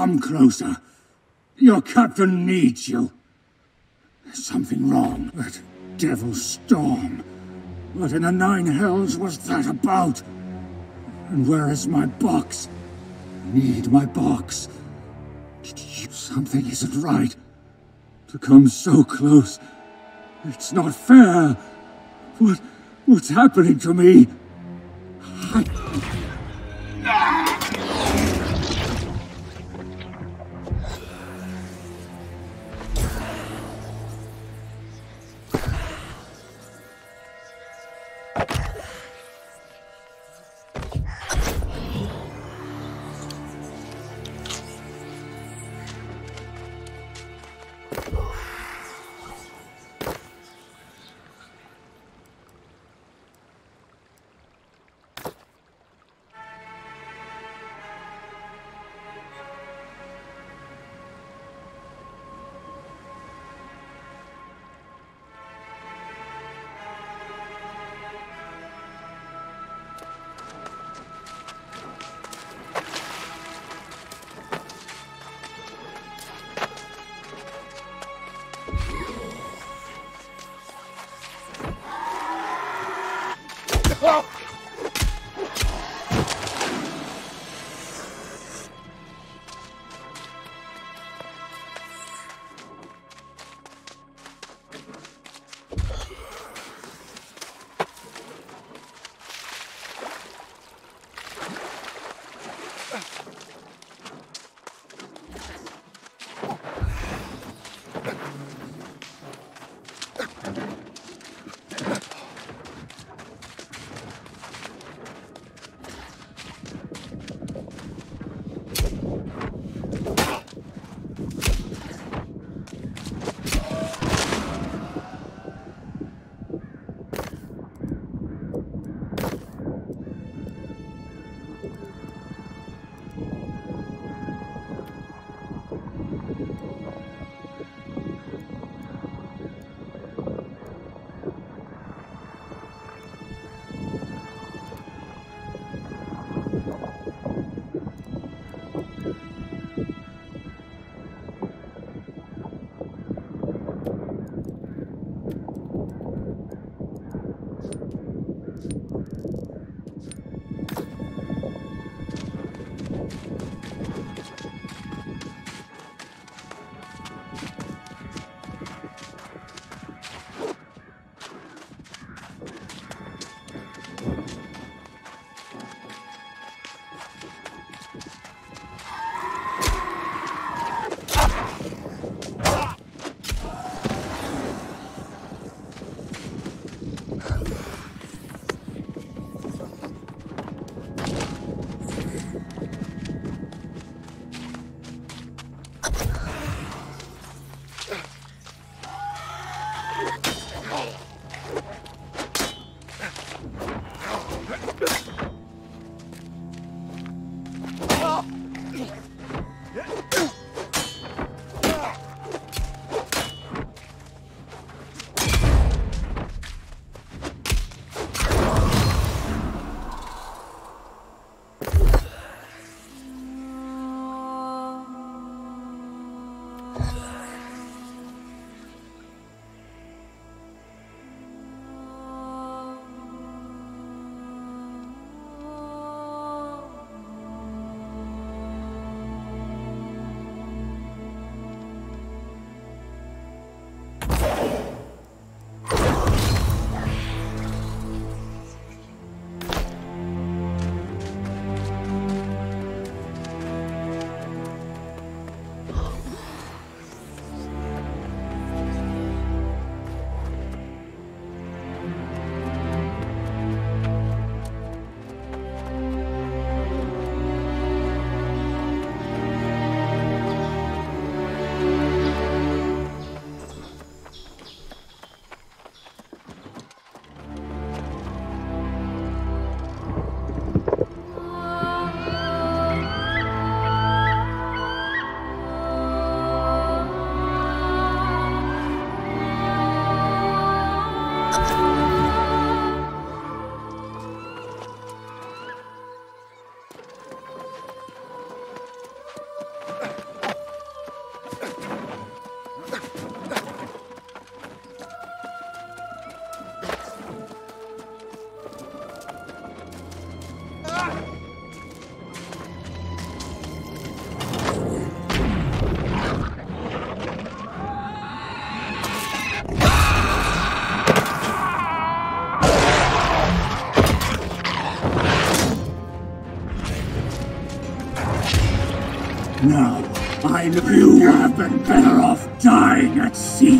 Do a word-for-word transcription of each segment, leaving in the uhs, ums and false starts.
Come closer. Your captain needs you. There's something wrong. That devil storm. What in the nine hells was that about? And where is my box? I need my box. Something isn't right. To come so close. It's not fair. What... what's happening to me? I... Now, I know you have been better off dying at sea.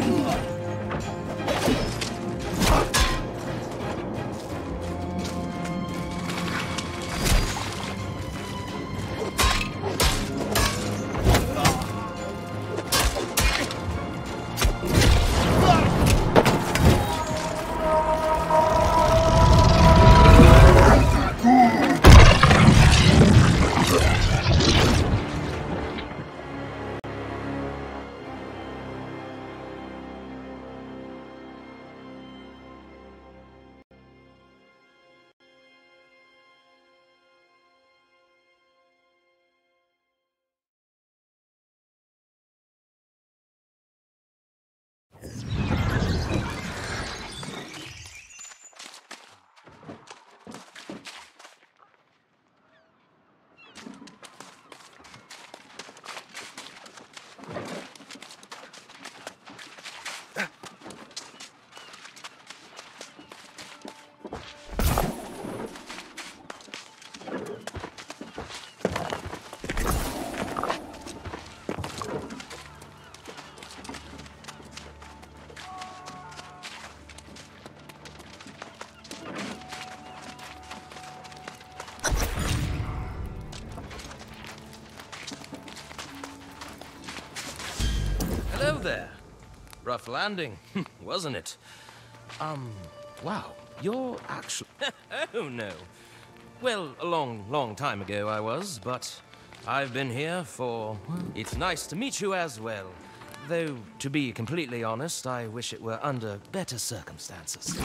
Hello there. Rough landing, wasn't it? Um, wow, you're actually... Oh, no. Well, a long, long time ago I was, but I've been here for... It's nice to meet you as well. Though, to be completely honest, I wish it were under better circumstances.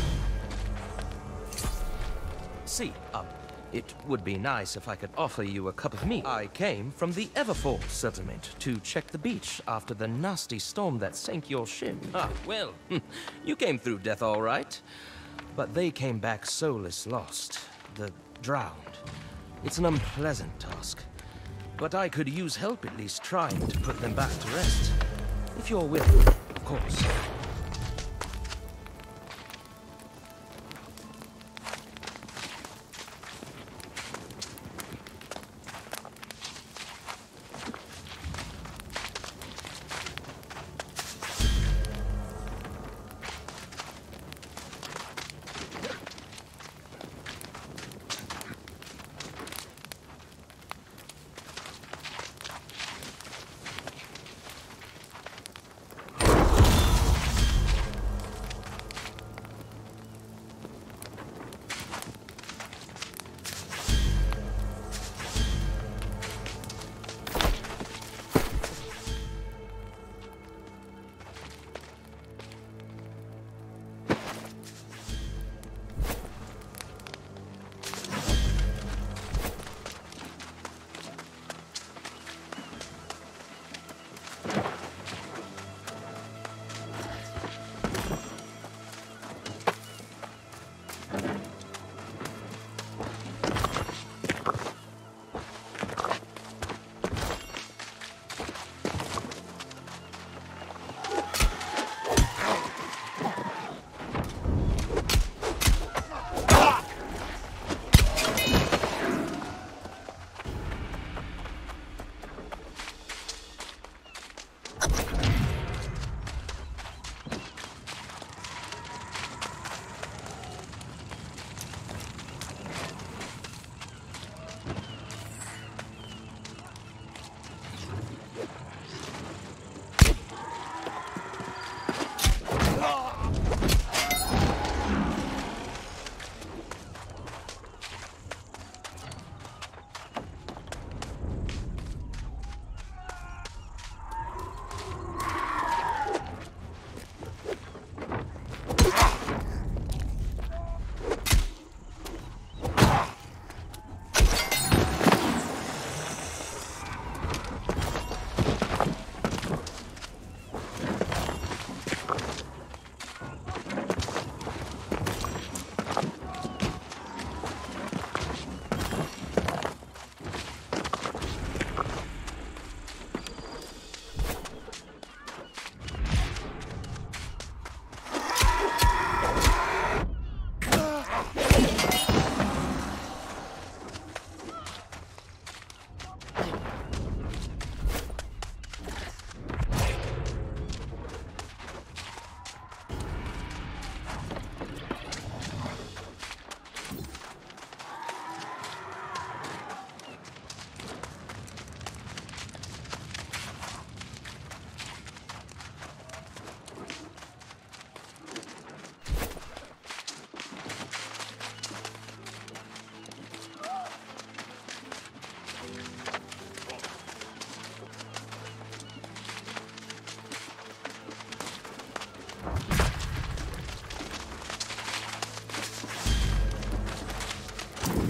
See, um, it would be nice if I could offer you a cup of meat. I came from the Everforth settlement to check the beach after the nasty storm that sank your ship. Ah, well, you came through death all right. But they came back soulless lost, the drowned. It's an unpleasant task. But I could use help at least trying to put them back to rest. If you're willing, of course.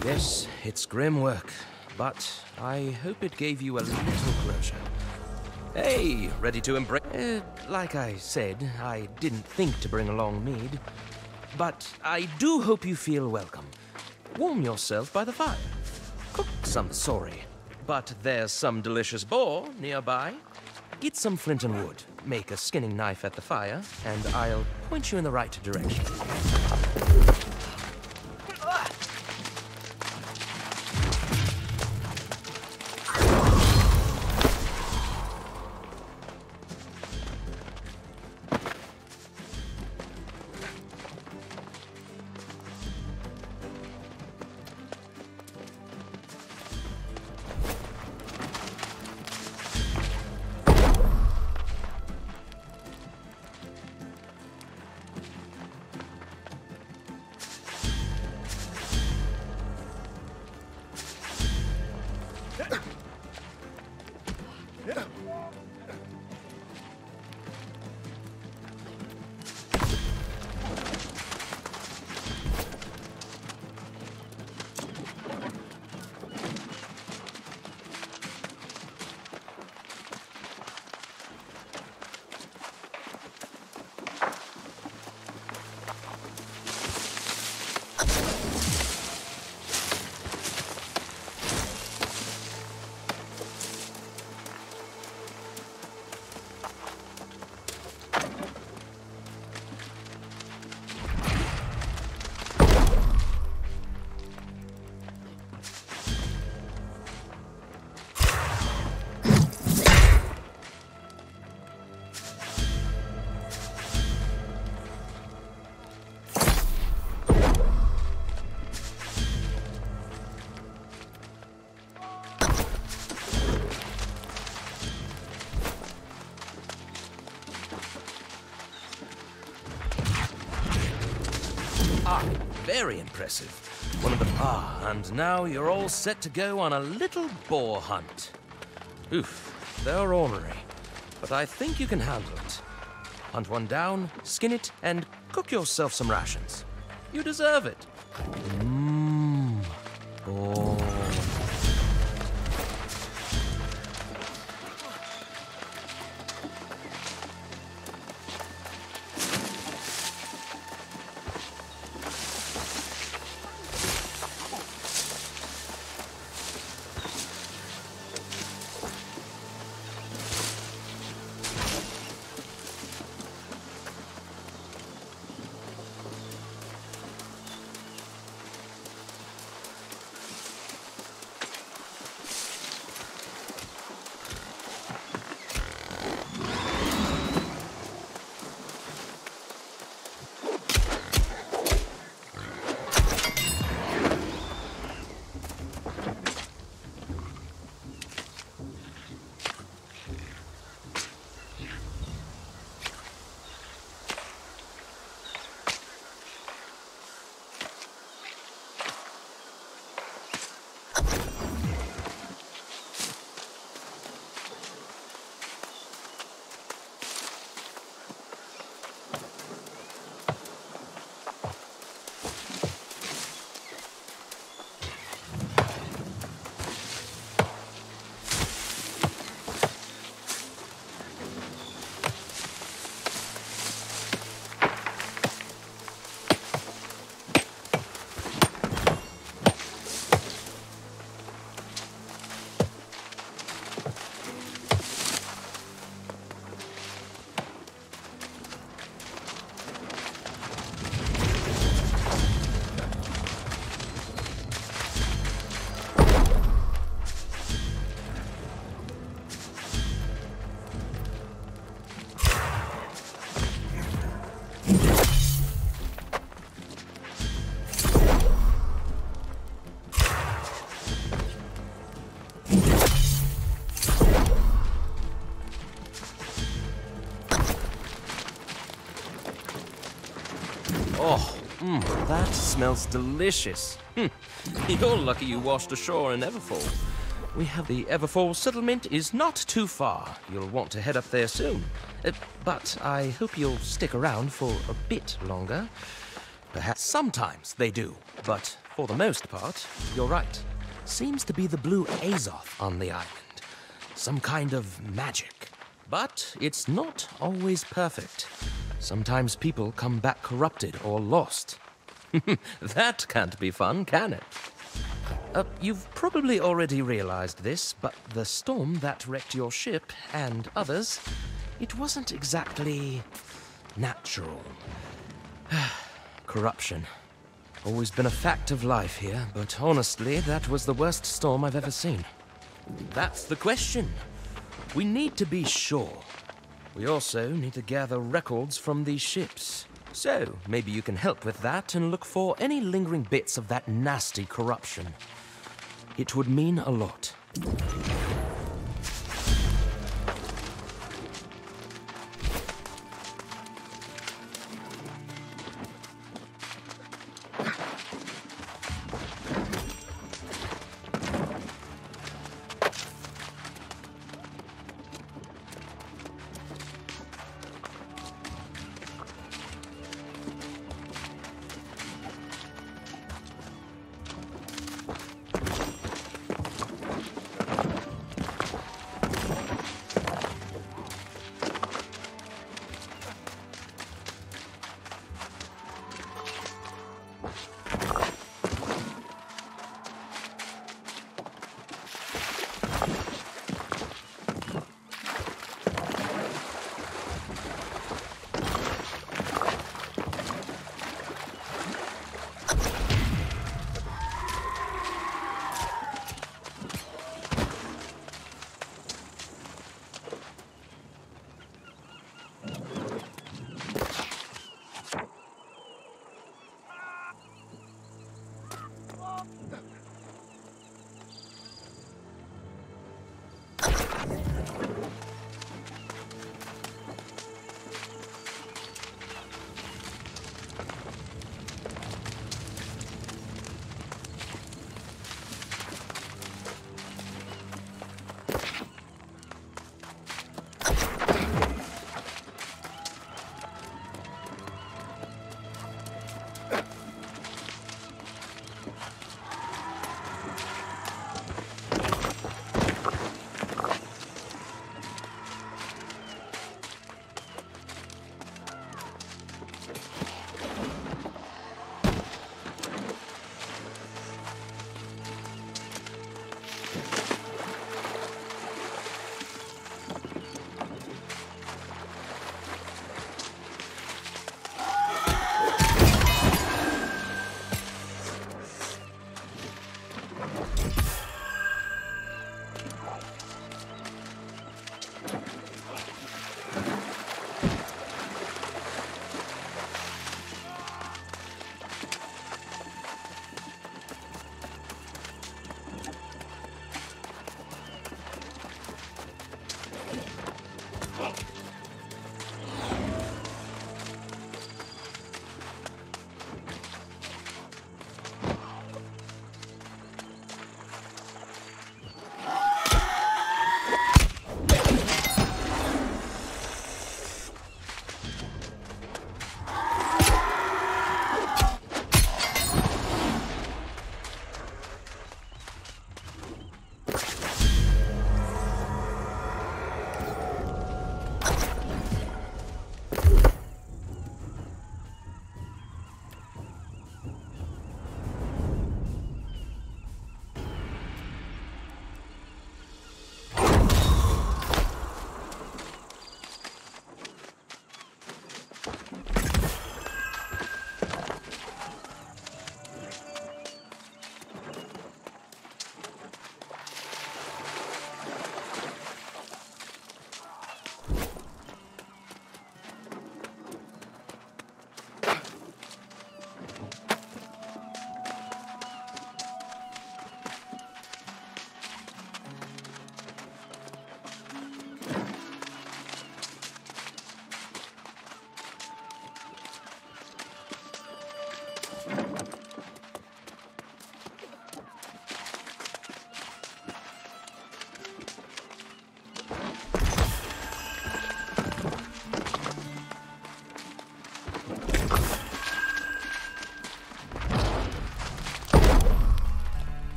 Yes, it's grim work, but I hope it gave you a little closure. Hey, ready to embrace? Uh, like I said, I didn't think to bring along mead, but I do hope you feel welcome. Warm yourself by the fire. Cook some sorry, but there's some delicious boar nearby. Get some flint and wood, make a skinning knife at the fire, and I'll point you in the right direction. Ah, very impressive. One of the... Ah, and now you're all set to go on a little boar hunt. Oof, they're ornery, but I think you can handle it. Hunt one down, skin it, and cook yourself some rations. You deserve it. Mmm, boar. Oh, mm, that smells delicious. Hm. You're lucky you washed ashore in Everfall. We have the Everfall settlement is not too far. You'll want to head up there soon. Uh, but I hope you'll stick around for a bit longer. Perhaps sometimes they do, but For the most part, you're right. Seems to be the blue Azoth on the island. Some kind of magic. But it's not always perfect. Sometimes people come back corrupted or lost. That can't be fun, can it? Uh, you've probably already realized this, but the storm that wrecked your ship and others, it wasn't exactly natural. Corruption. Always been a fact of life here, but honestly, that was the worst storm I've ever seen. That's the question. We need to be sure. We also need to gather records from these ships. So, maybe you can help with that and look for any lingering bits of that nasty corruption. It would mean a lot.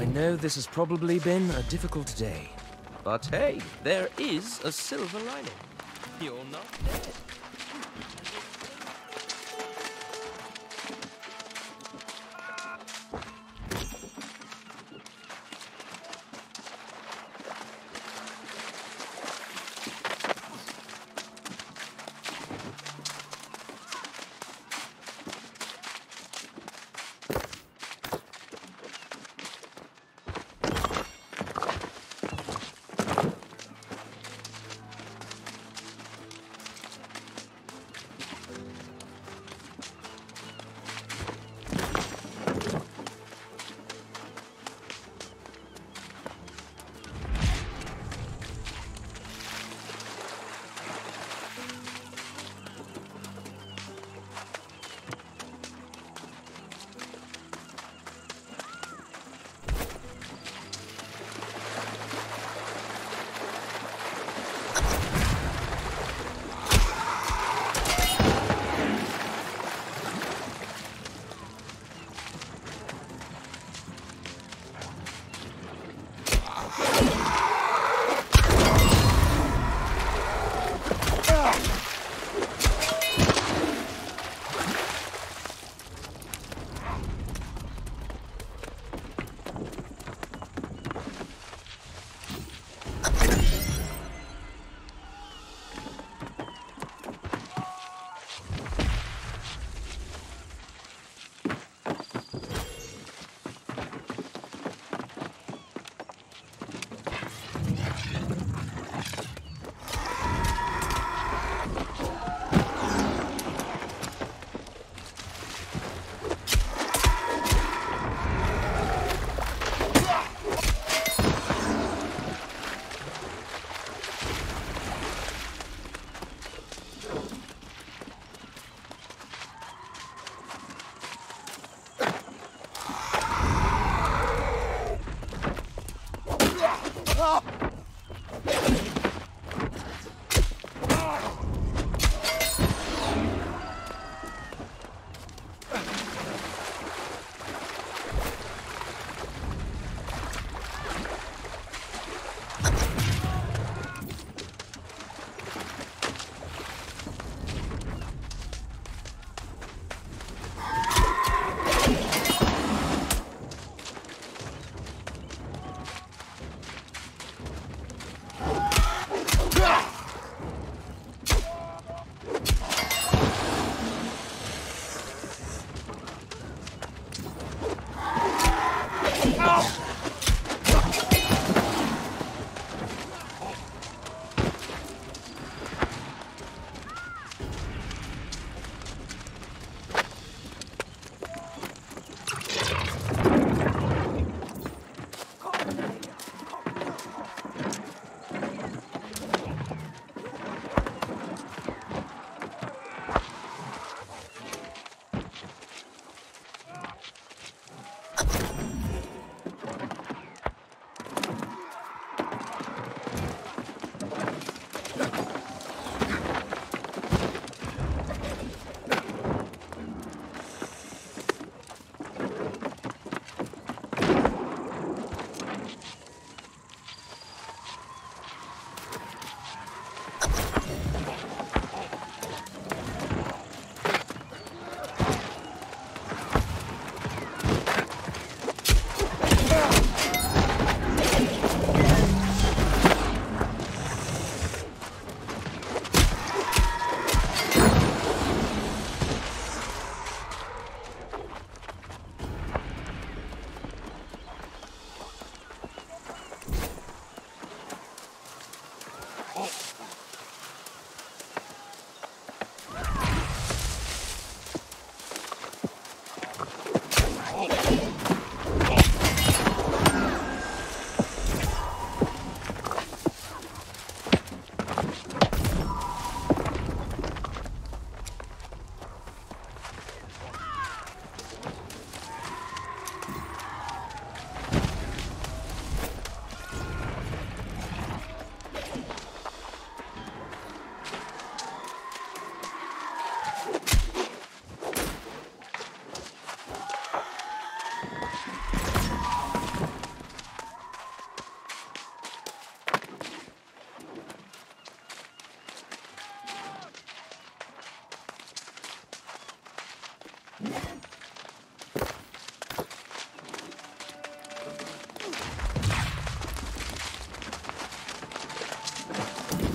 I know this has probably been a difficult day, but hey, there is a silver lining. You're not dead.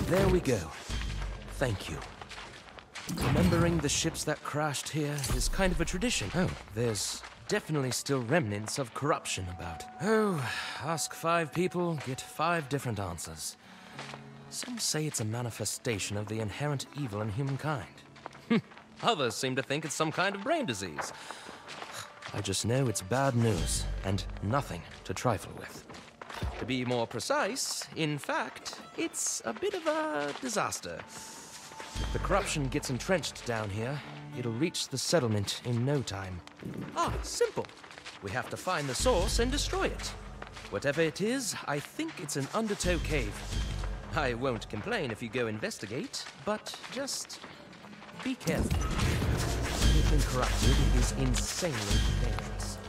There we go. Thank you. Remembering the ships that crashed here is kind of a tradition. Oh, there's definitely still remnants of corruption about. Oh, ask five people, get five different answers. Some say it's a manifestation of the inherent evil in humankind. Others seem to think it's some kind of brain disease. I just know it's bad news, and nothing to trifle with. To be more precise, in fact, it's a bit of a disaster. If the corruption gets entrenched down here, it'll reach the settlement in no time. Ah, simple. We have to find the source and destroy it. Whatever it is, I think it's an undertow cave. I won't complain if you go investigate, but just be careful. Anything corrupted is insanely dangerous.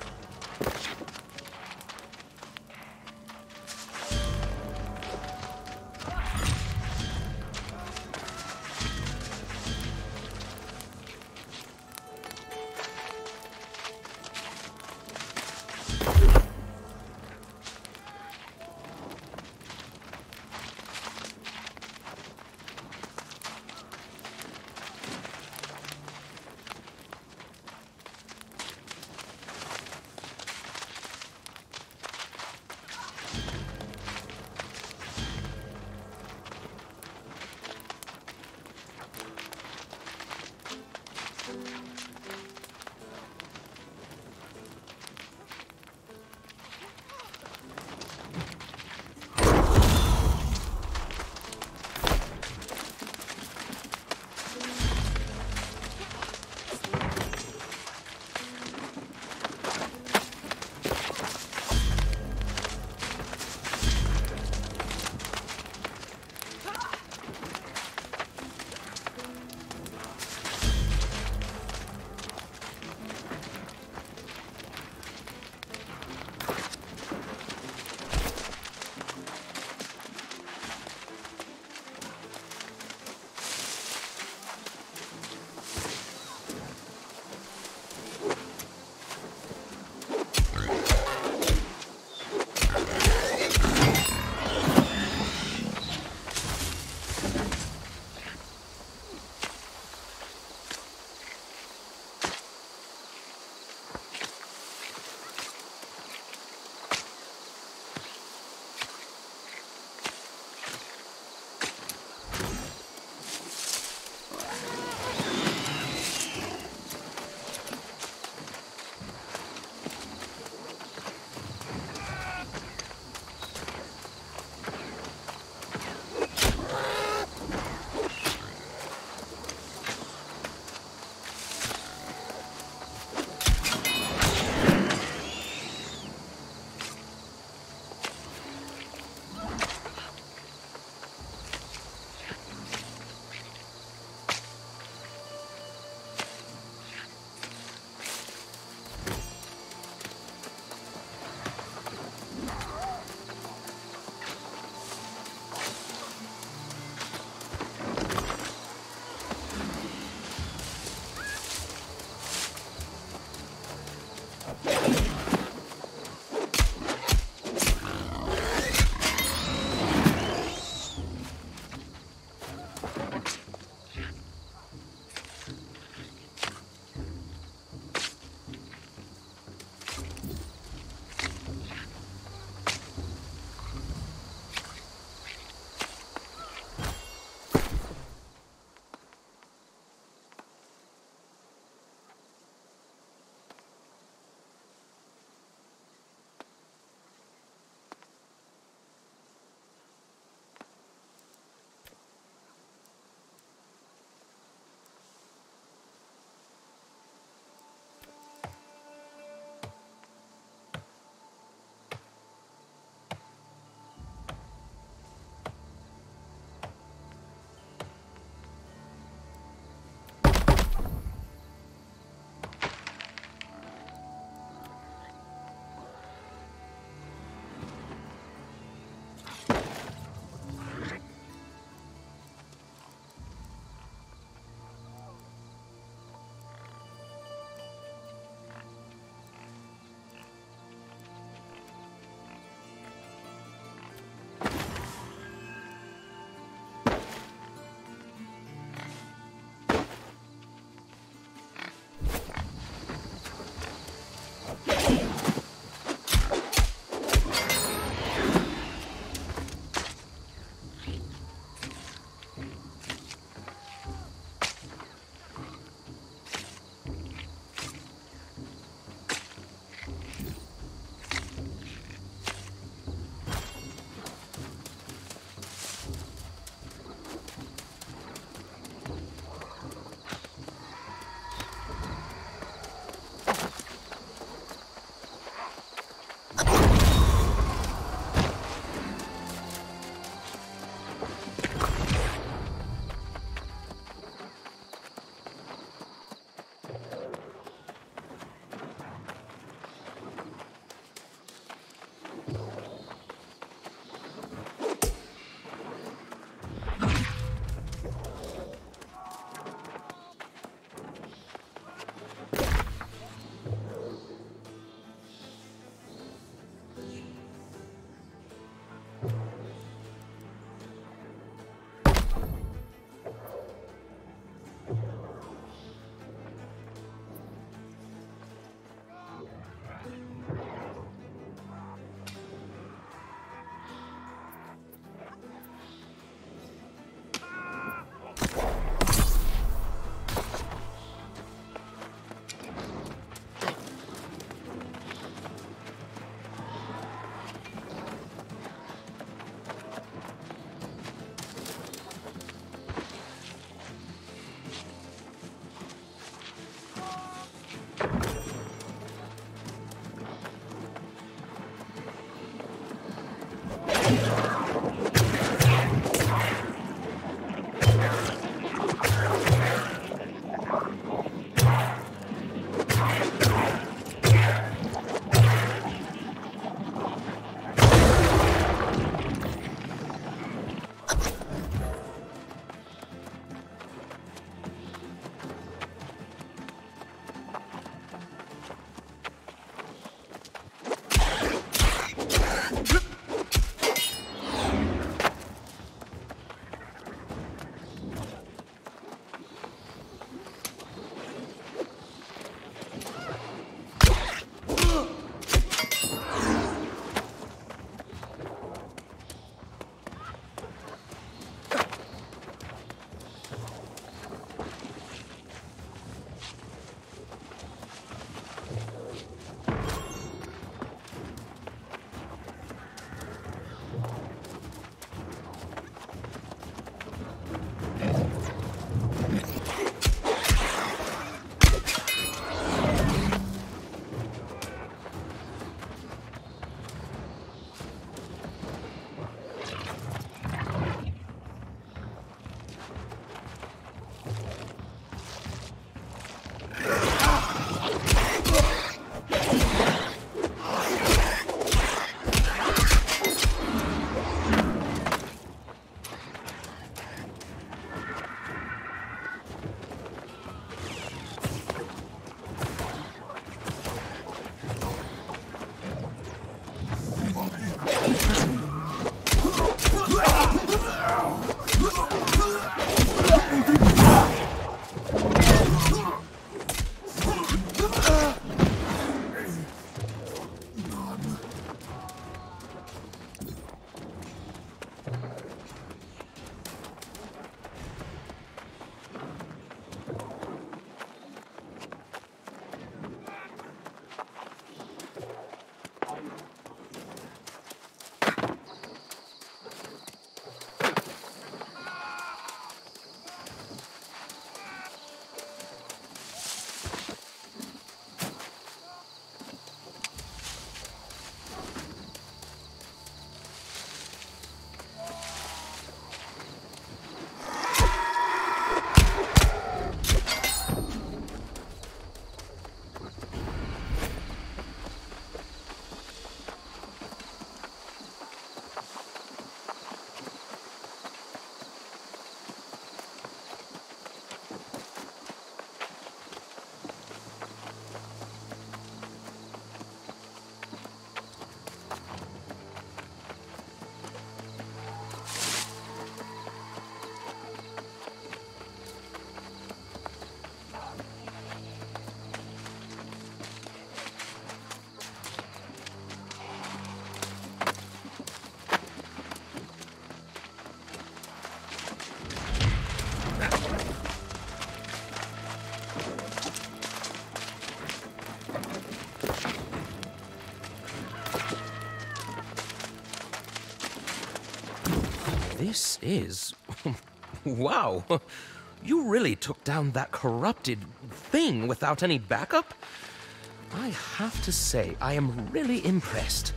This is... wow. You really took down that corrupted thing without any backup? I have to say, I am really impressed.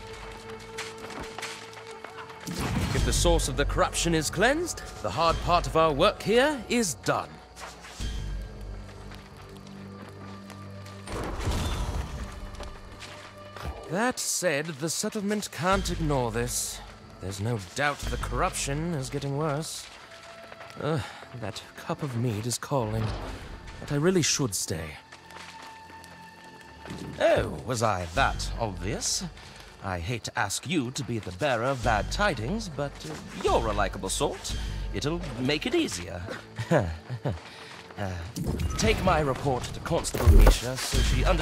If the source of the corruption is cleansed, the hard part of our work here is done. That said, the settlement can't ignore this. There's no doubt the corruption is getting worse. Ugh, that cup of mead is calling, but I really should stay. Oh, was I that obvious? I hate to ask you to be the bearer of bad tidings, but uh, you're a likable sort. It'll make it easier. uh, take my report to Constable Misha so she under...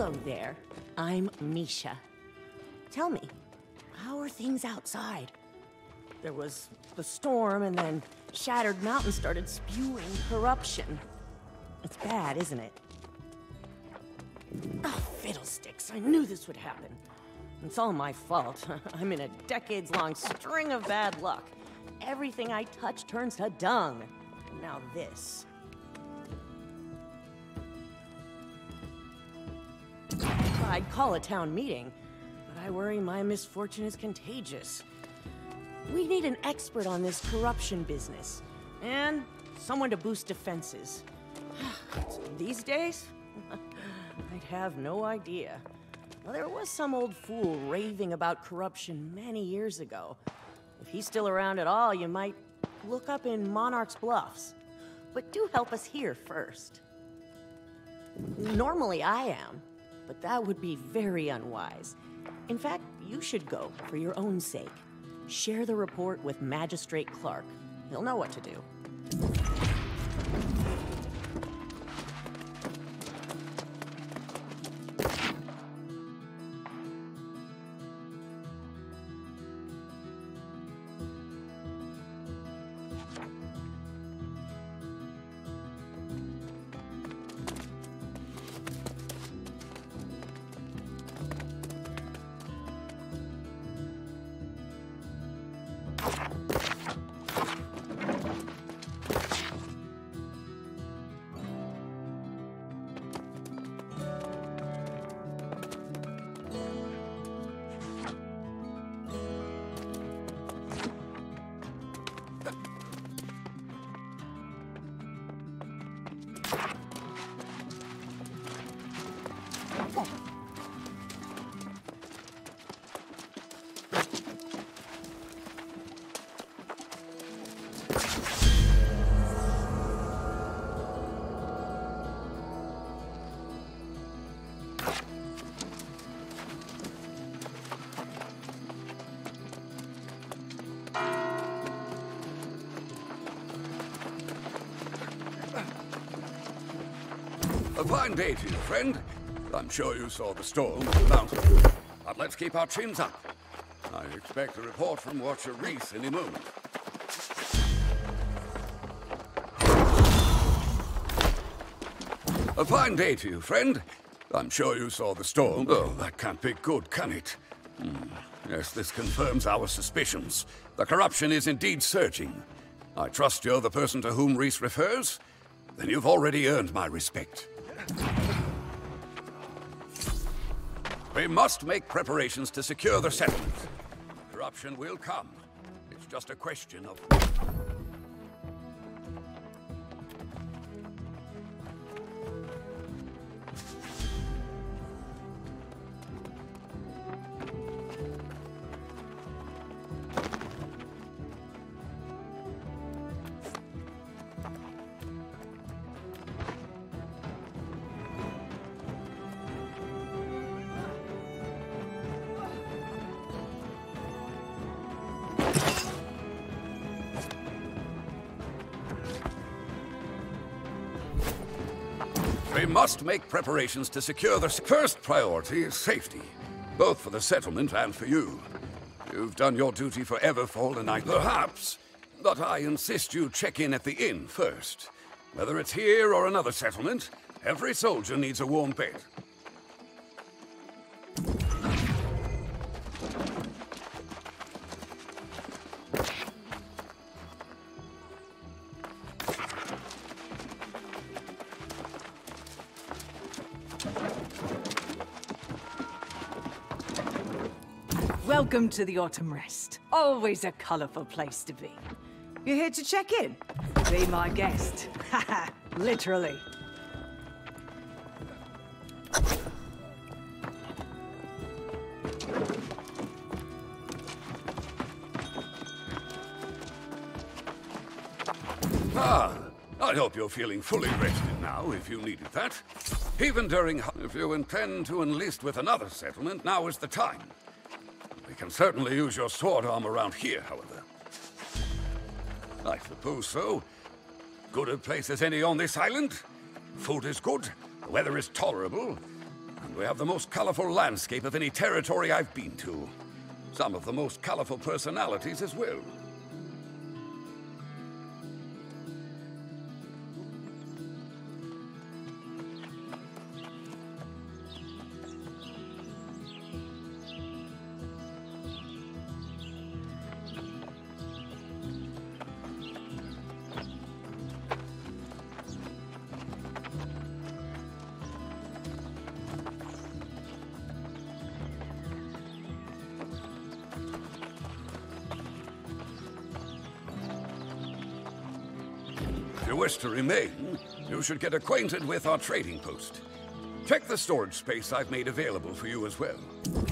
Hello there. I'm Misha. Tell me, how are things outside? There was the storm, and then Shattered Mountain started spewing corruption. It's bad, isn't it? Oh, fiddlesticks. I knew this would happen. It's all my fault. I'm in a decades-long string of bad luck. Everything I touch turns to dung. Now this. I'd call a town meeting, but I worry my misfortune is contagious. We need an expert on this corruption business, and someone to boost defenses. These days, I'd have no idea. Well, there was some old fool raving about corruption many years ago. If he's still around at all, you might look up in Monarch's Bluffs. But do help us here first. Normally I am, but that would be very unwise. In fact, you should go for your own sake. Share the report with Magistrate Clark. He'll know what to do. A fine day to you, friend. I'm sure you saw the storm on the mountain. But let's keep our chins up. I expect a report from Watcher Reese any moment. A fine day to you, friend. I'm sure you saw the storm. Oh, that can't be good, can it? Hmm. Yes, this confirms our suspicions. The corruption is indeed surging. I trust you're the person to whom Reese refers? Then you've already earned my respect. We must make preparations to secure the settlement. Corruption will come. It's just a question of... We must make preparations to secure the... First priority is safety, both for the settlement and for you. You've done your duty for Everfall, and I... Perhaps, but I insist you check in at the inn first. Whether it's here or another settlement, every soldier needs a warm bed. Welcome to the Autumn Rest. Always a colourful place to be. You're here to check in? Be my guest. Haha, literally. Ah, I hope you're feeling fully rested now, if you needed that. Even during... If you intend to enlist with another settlement, now is the time. We can certainly use your sword arm around here, however. I suppose so. Good a place as any on this island. Food is good, the weather is tolerable. And we have the most colorful landscape of any territory I've been to. Some of the most colorful personalities as well. If you wish to remain, you should get acquainted with our trading post. Check the storage space I've made available for you as well.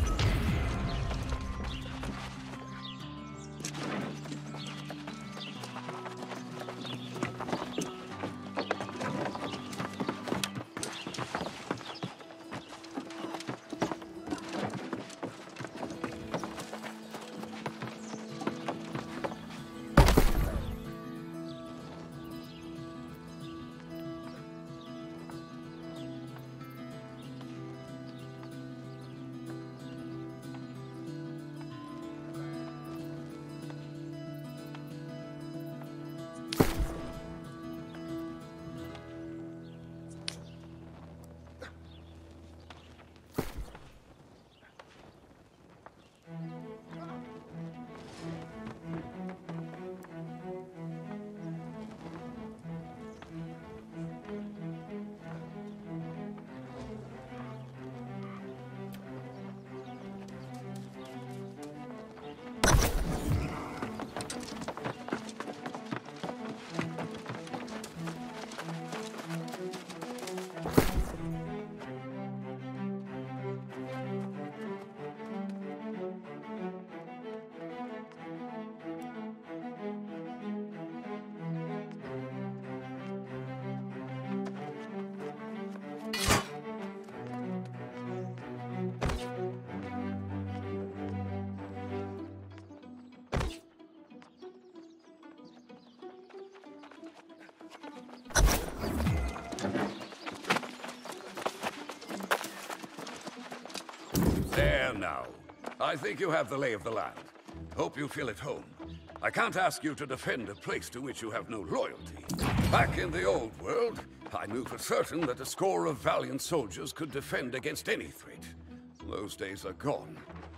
There now. I think you have the lay of the land. Hope you feel at home. I can't ask you to defend a place to which you have no loyalty. Back in the old world, I knew for certain that a score of valiant soldiers could defend against any threat. Those days are gone.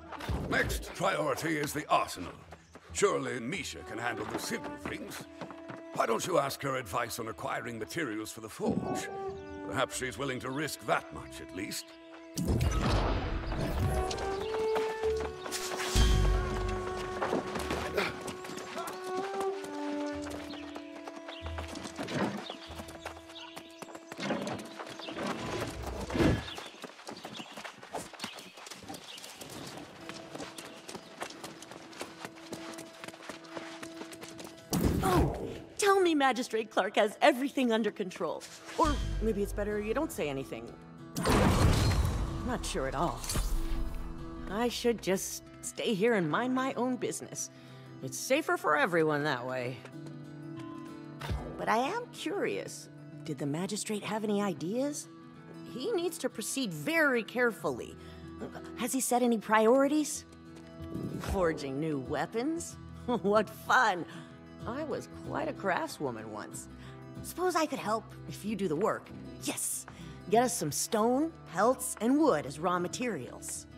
Next priority is the arsenal. Surely Misha can handle the simple things. Why don't you ask her advice on acquiring materials for the forge? Perhaps she's willing to risk that much, at least. Tell me Magistrate Clark has everything under control. Or maybe it's better you don't say anything. I'm not sure at all. I should just stay here and mind my own business. It's safer for everyone that way. But I am curious. Did the Magistrate have any ideas? He needs to proceed very carefully. Has he set any priorities? Forging new weapons? What fun! I was quite a craftswoman once. Suppose I could help if you do the work. Yes! Get us some stone, pelts, and wood as raw materials.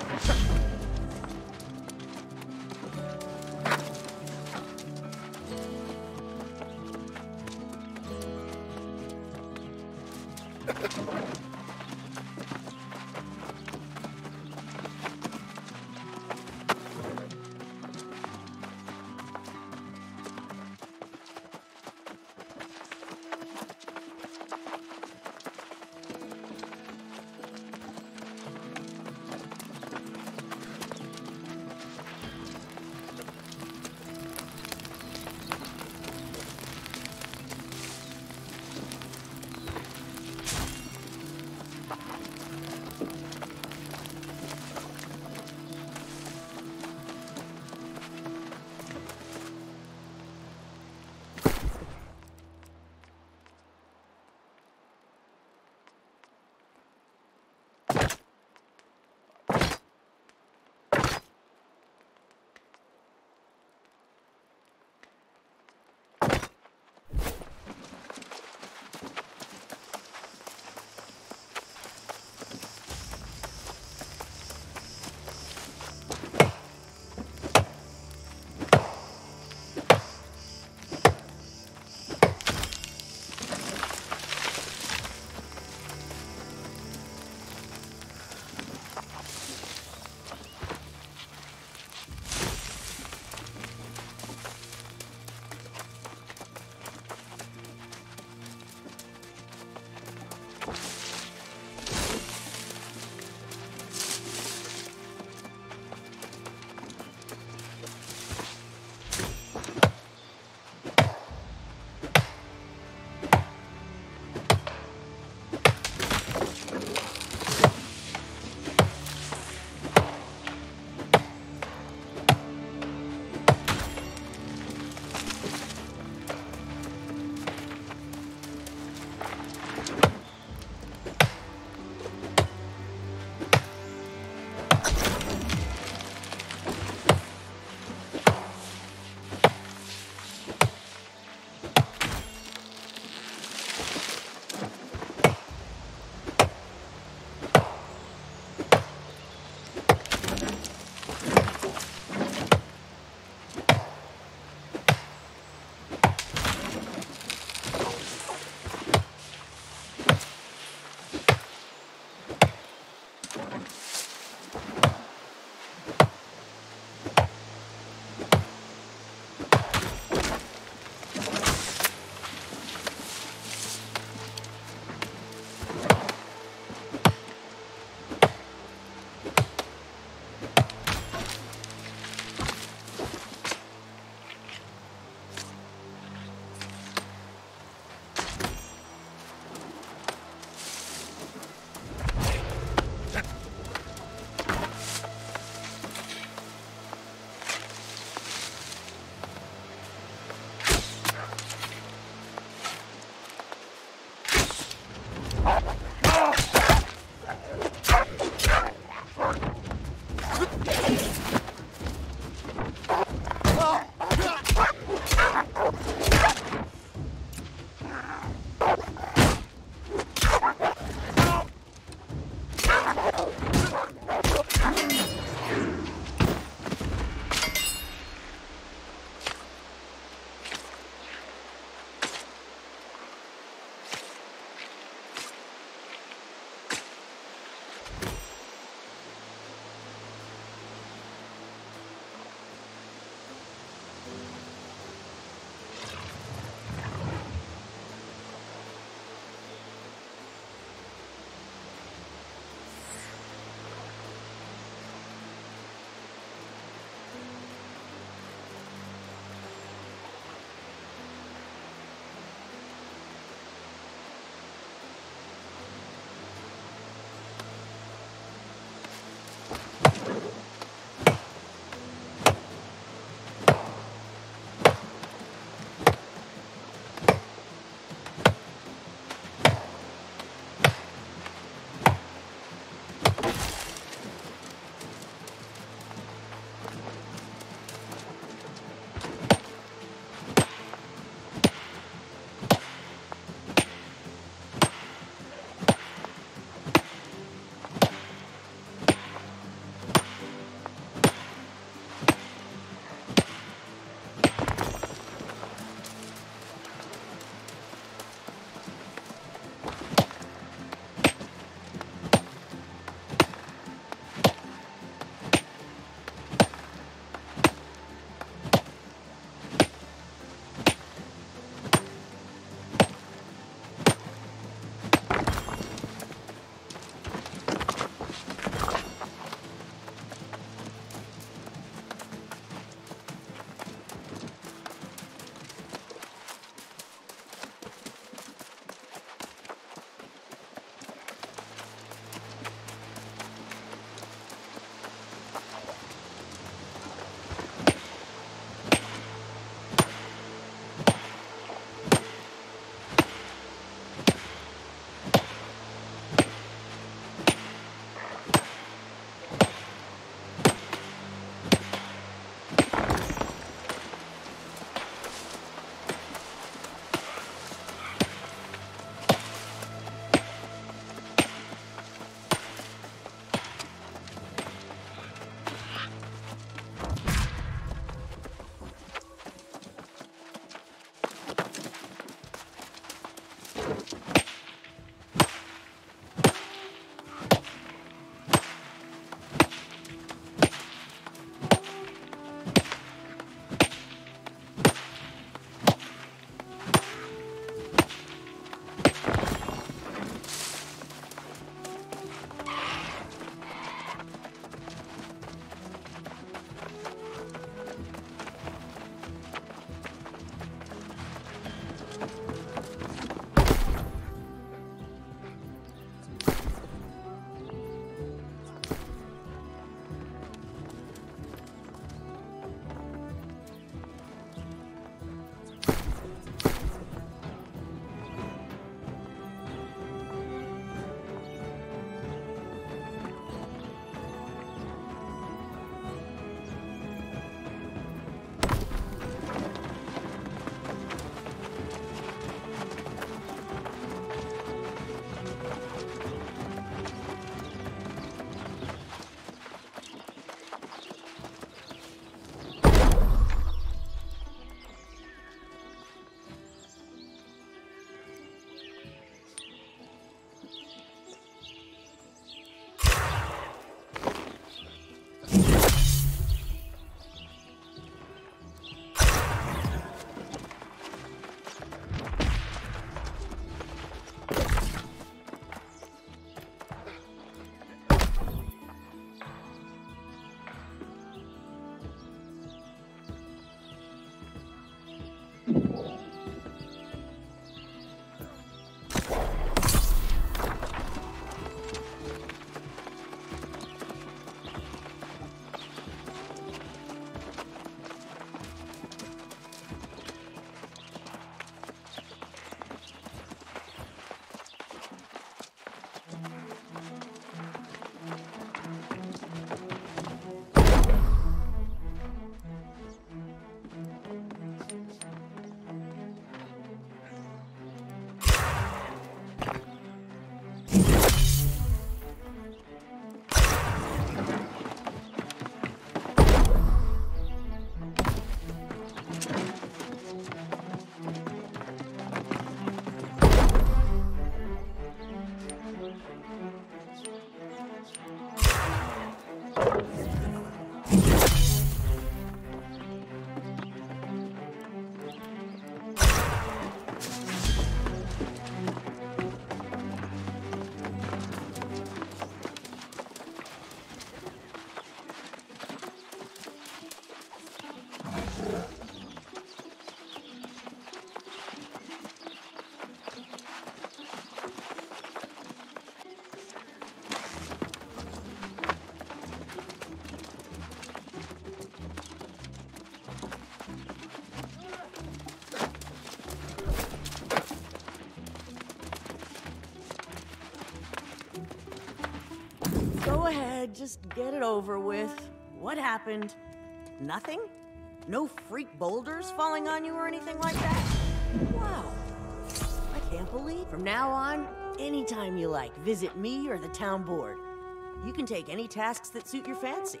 Go ahead, just get it over with. What happened? Nothing? No freak boulders falling on you or anything like that? Wow. I can't believe. From now on, anytime you like, visit me or the town board. You can take any tasks that suit your fancy.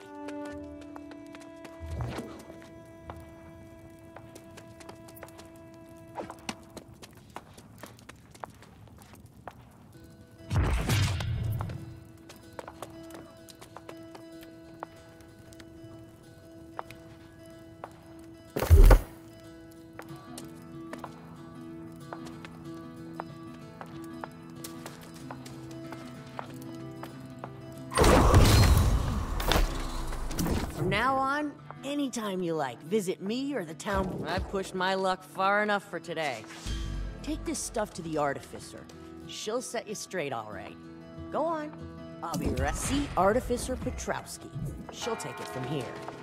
From now on, anytime you like, visit me or the town. I've pushed my luck far enough for today. Take this stuff to the Artificer. She'll set you straight all right. Go on. I'll be right. See Artificer Petrowski. She'll take it from here.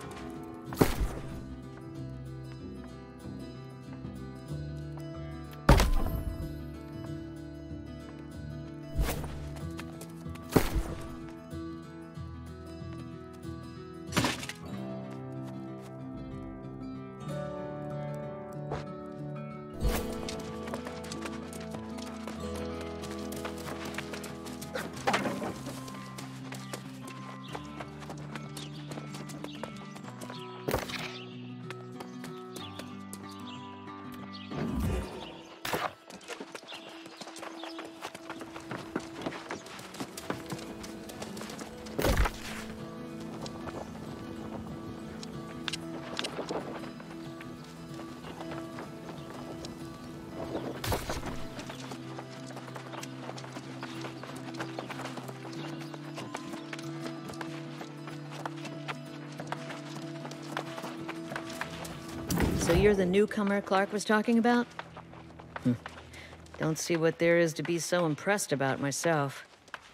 So you're the newcomer Clark was talking about? Hmm. Don't see what there is to be so impressed about myself.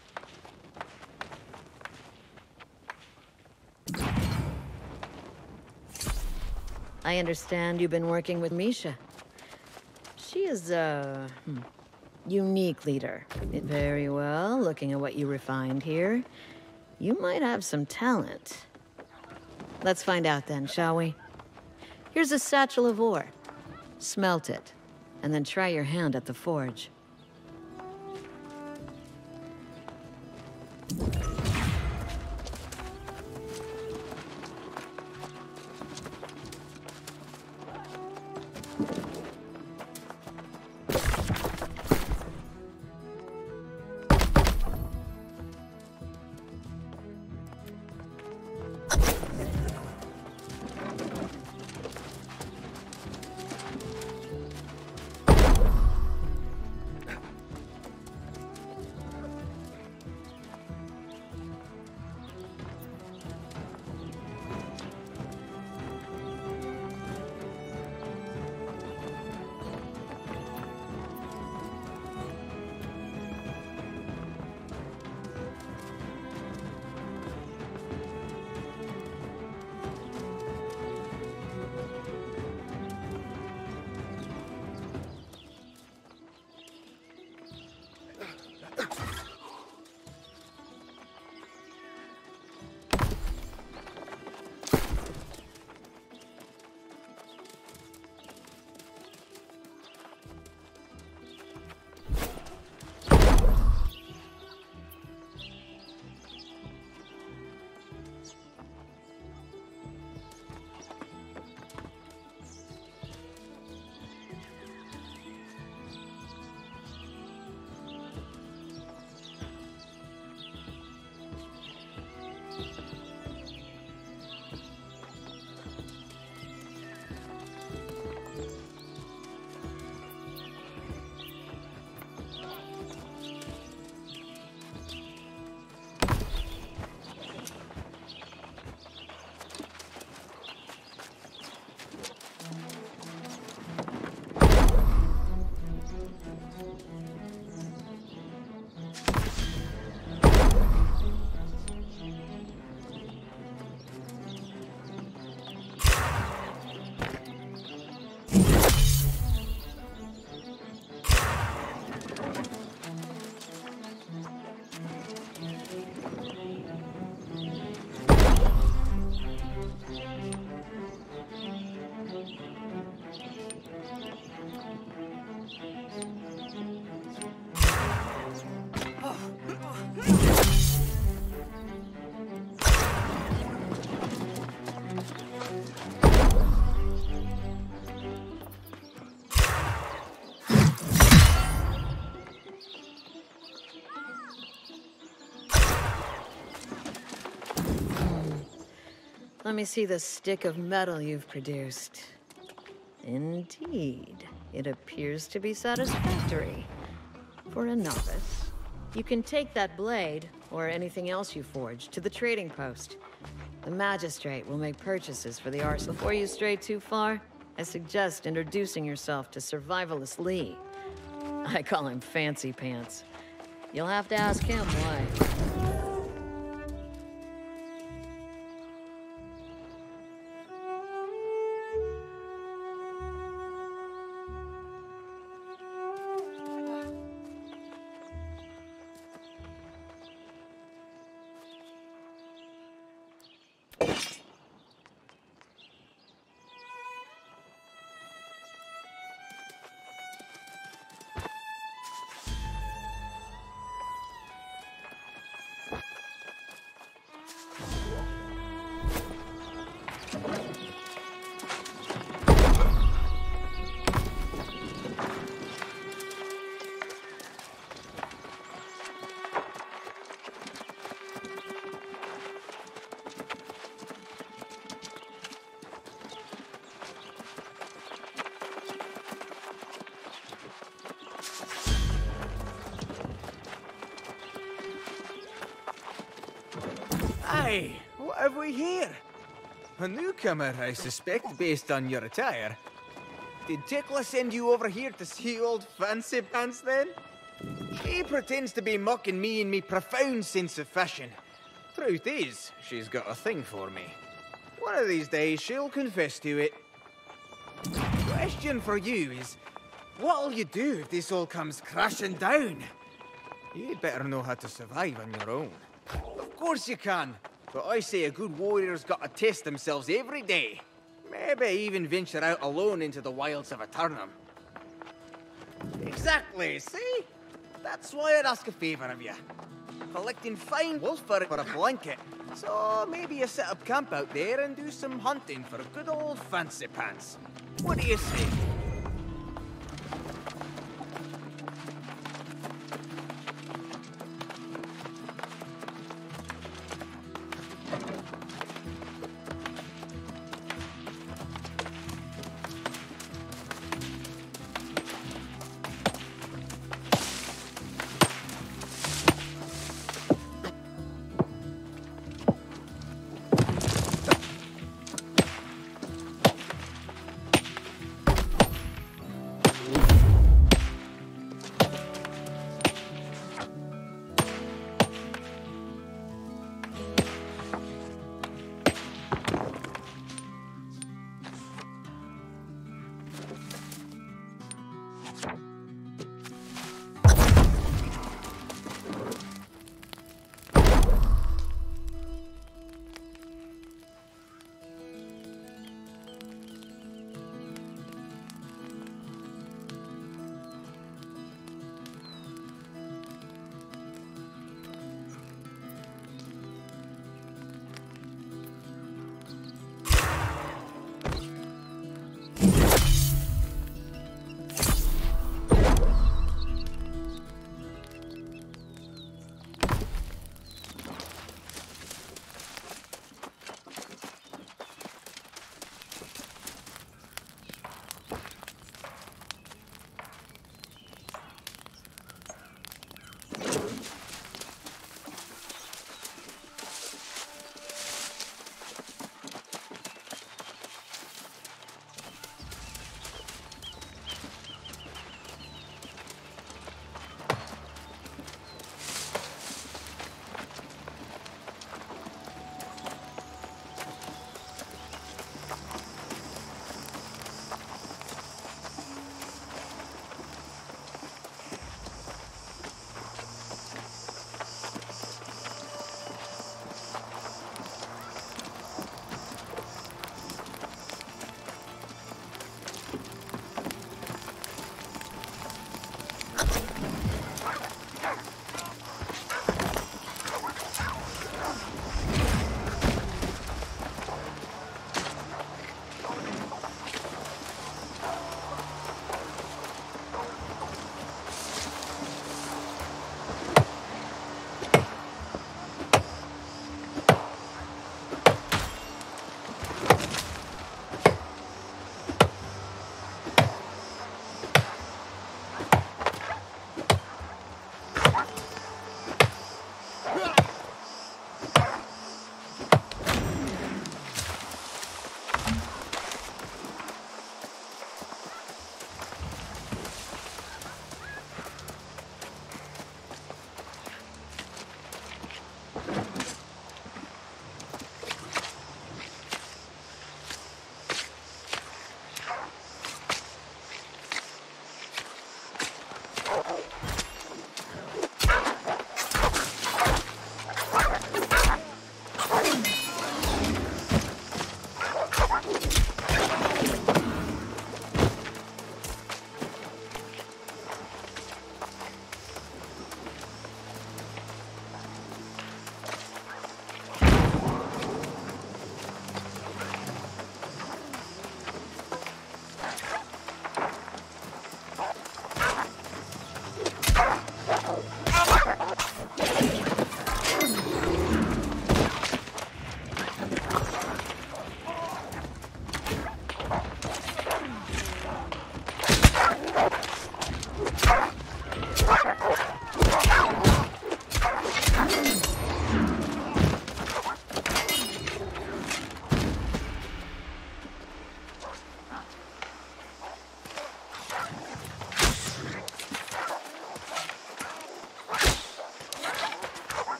I understand you've been working with Misha. She is a hmm, unique leader. Very well, looking at what you refined here, you might have some talent. Let's find out then, shall we? Here's a satchel of ore. Smelt it, and then try your hand at the forge. Let me see the stick of metal you've produced. Indeed, it appears to be satisfactory. For a novice, you can take that blade, or anything else you forge, to the trading post. The magistrate will make purchases for the arsenal. Before you stray too far, I suggest introducing yourself to Survivalist Lee. I call him Fancy Pants. You'll have to ask him why. Aye, what have we here? A newcomer, I suspect, based on your attire. Did Tekla send you over here to see old Fancy Pants, then? She pretends to be mocking me and me profound sense of fashion. Truth is, she's got a thing for me. One of these days, she'll confess to it. Question for you is, what'll you do if this all comes crashing down? You'd better know how to survive on your own. Of course you can, but I say a good warrior's got to test themselves every day. Maybe even venture out alone into the wilds of Eternum. Exactly, see? That's why I'd ask a favour of you. Collecting fine wolf fur for a blanket. So maybe you set up camp out there and do some hunting for good old Fancy Pants. What do you say?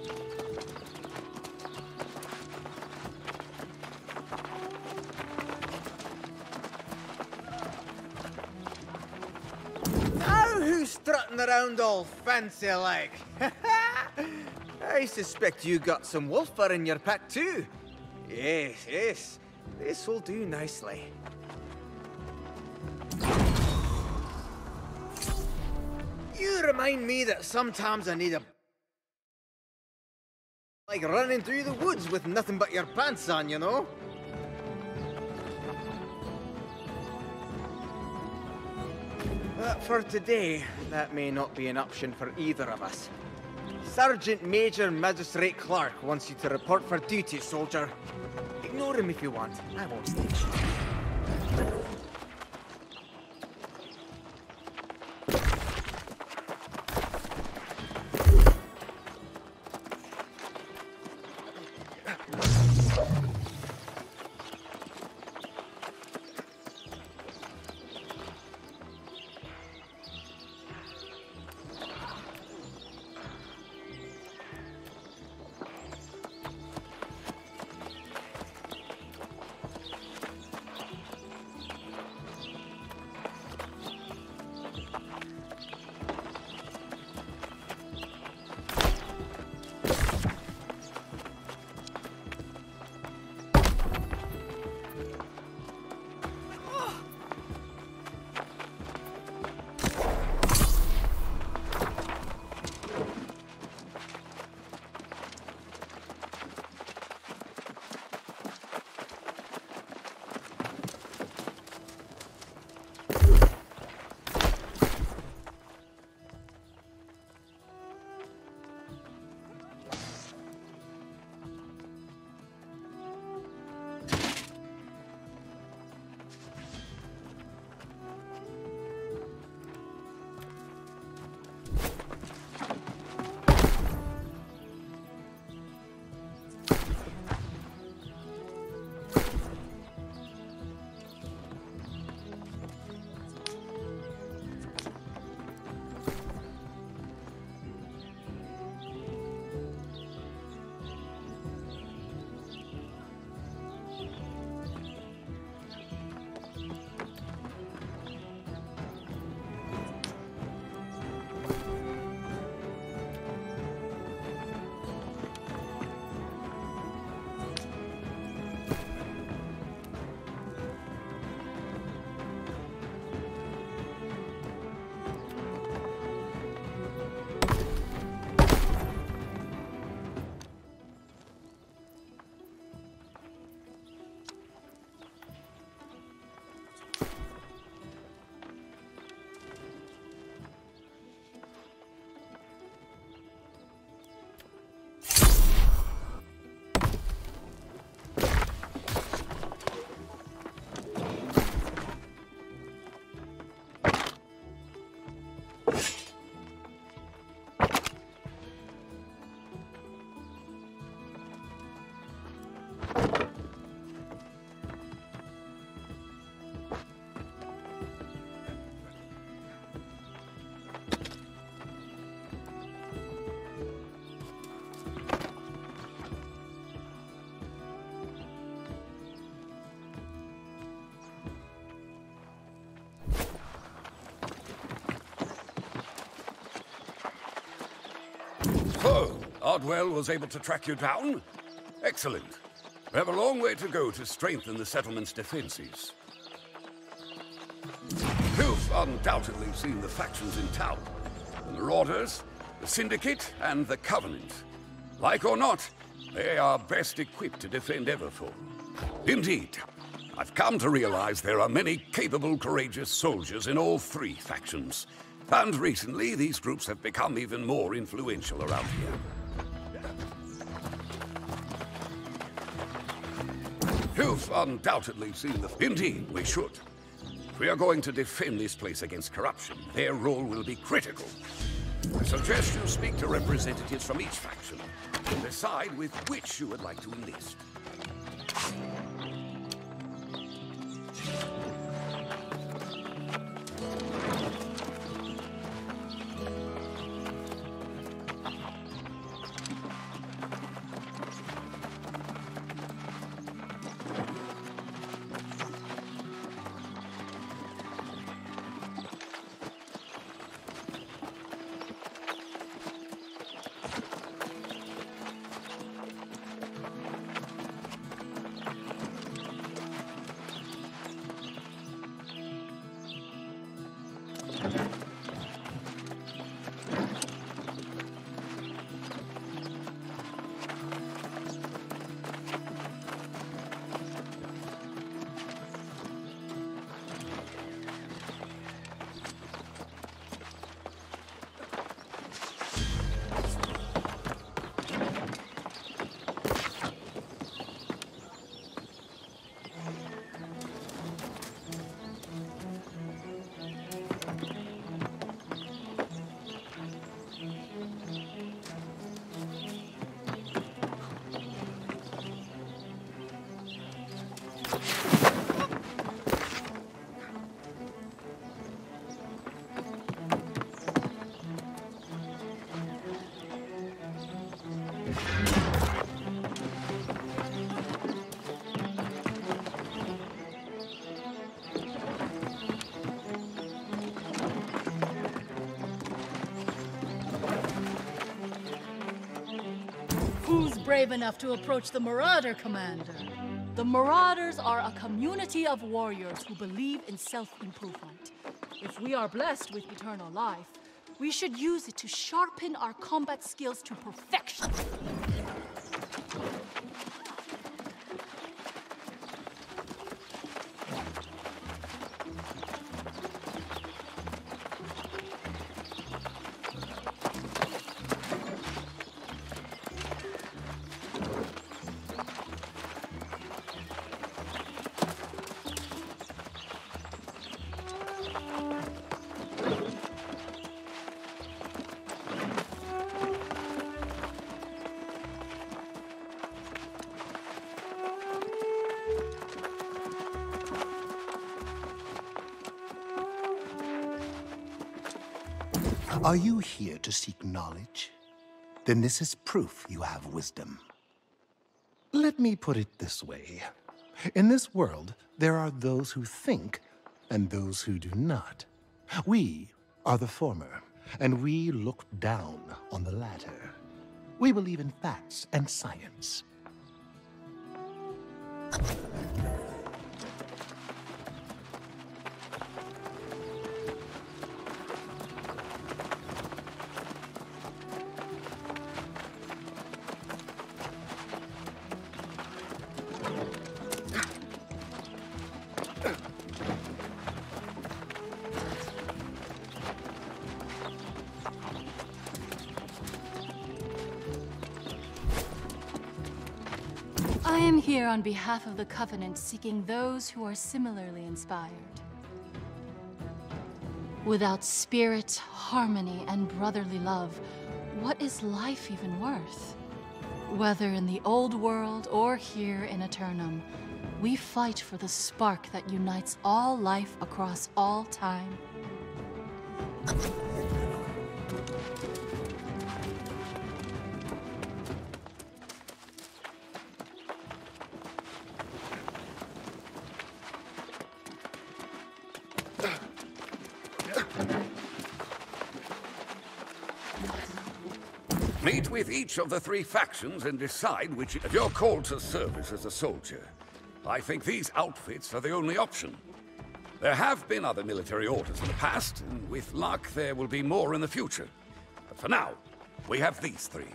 Now who's strutting around all fancy like? I suspect you got some wolf fur in your pack too. Yes, yes. This will do nicely. You remind me that sometimes I need a... like running through the woods with nothing but your pants on, you know? But for today, that may not be an option for either of us. Sergeant Major Magistrate Clark wants you to report for duty, soldier. Ignore him if you want. I won't stay. So, Ardwell was able to track you down? Excellent. We have a long way to go to strengthen the settlement's defenses. You've undoubtedly seen the factions in town. The Marauders, the Syndicate, and the Covenant. Like or not, they are best equipped to defend Everfall. Indeed, I've come to realize there are many capable, courageous soldiers in all three factions. And recently, these groups have become even more influential around here. You've undoubtedly seen the... Indeed, we should. If we are going to defend this place against corruption, their role will be critical. I suggest you speak to representatives from each faction and decide with which you would like to enlist. Who's brave enough to approach the Marauder, Commander? The Marauders are a community of warriors who believe in self-improvement. If we are blessed with eternal life, we should use it to sharpen our combat skills to perfection. Are you here to seek knowledge? Then this is proof you have wisdom. Let me put it this way. In this world, there are those who think and those who do not. We are the former, and we look down on the latter. We believe in facts and science. I am here on behalf of the Covenant, seeking those who are similarly inspired. Without spirit, harmony, and brotherly love, what is life even worth? Whether in the old world or here in Eternum, we fight for the spark that unites all life across all time. Meet with each of the three factions and decide which... If you're called to service as a soldier, I think these outfits are the only option. There have been other military orders in the past, and with luck there will be more in the future. But for now, we have these three.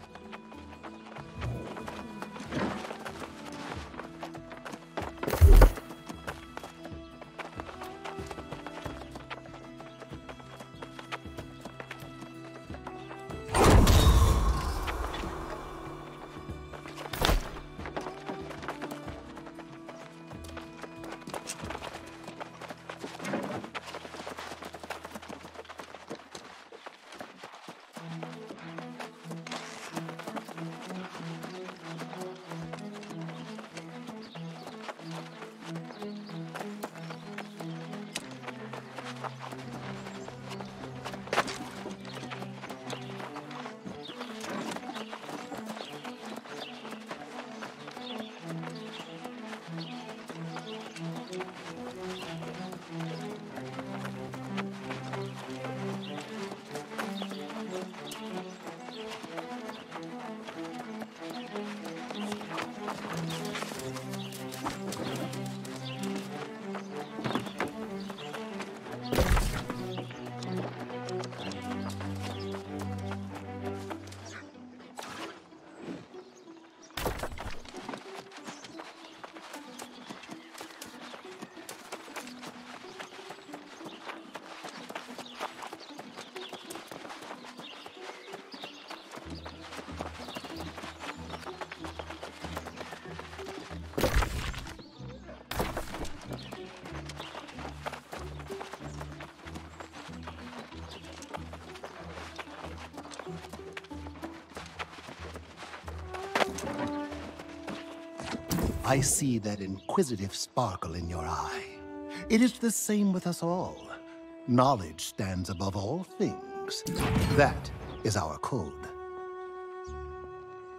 I see that inquisitive sparkle in your eye. It is the same with us all. Knowledge stands above all things. That is our code.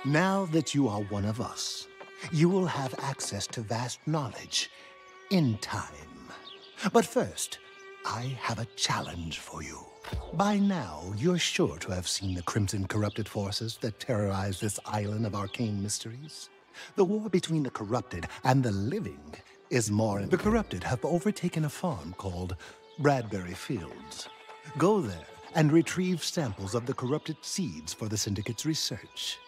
Now that you are one of us, you will have access to vast knowledge in time. But first, I have a challenge for you. By now, you're sure to have seen the Crimson corrupted forces that terrorize this island of arcane mysteries. The war between the corrupted and the living is more... The corrupted have overtaken a farm called Bradbury Fields. Go there and retrieve samples of the corrupted seeds for the Syndicate's research.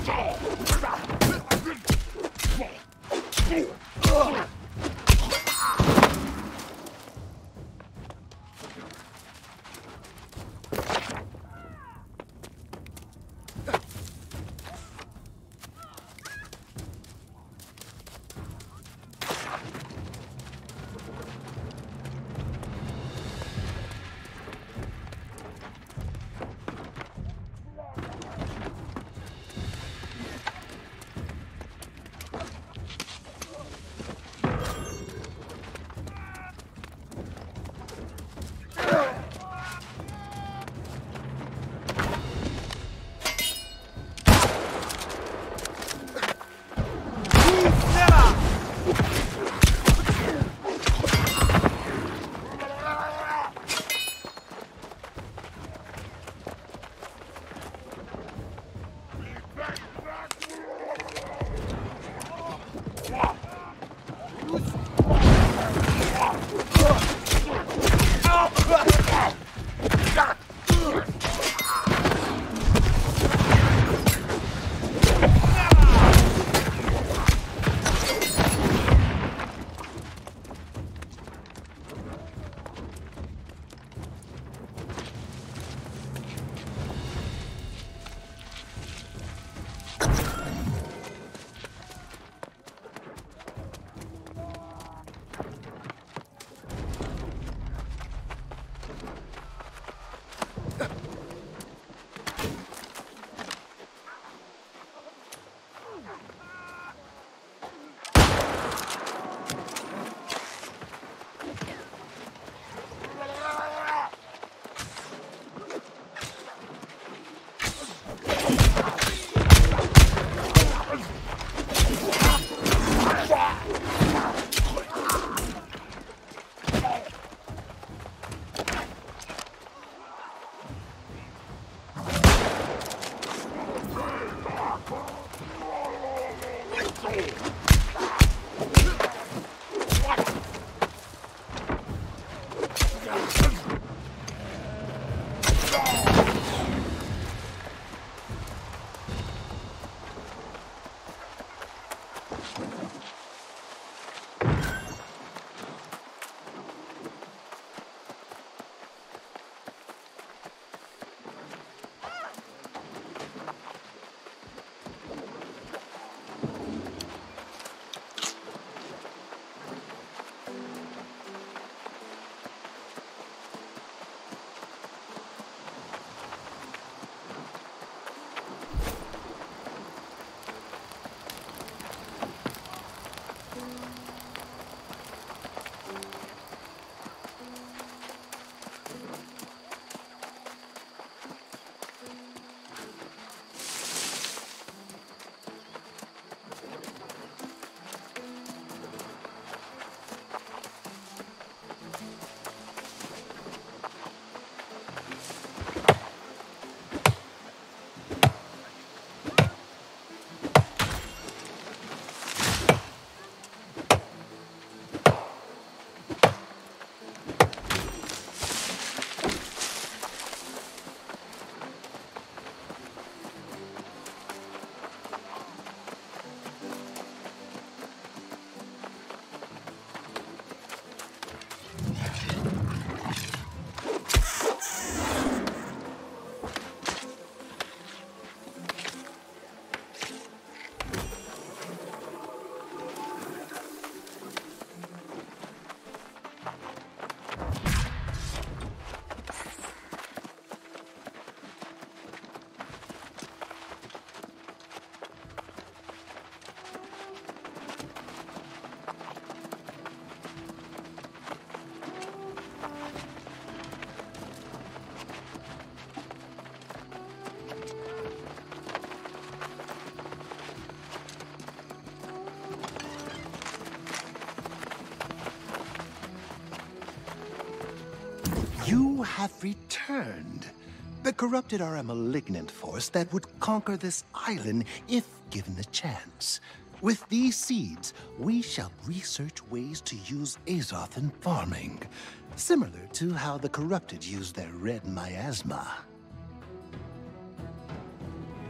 You have returned. The corrupted are a malignant force that would conquer this island if given the chance. With these seeds, we shall research ways to use Azoth in farming, similar to how the corrupted use their red miasma.